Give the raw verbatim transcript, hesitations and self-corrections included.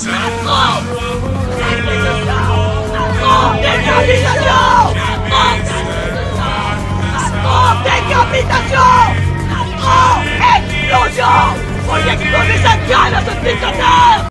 Décapitación! Décapitación! ¡Explosion! ¡Voy a explodir esa cara, ¡son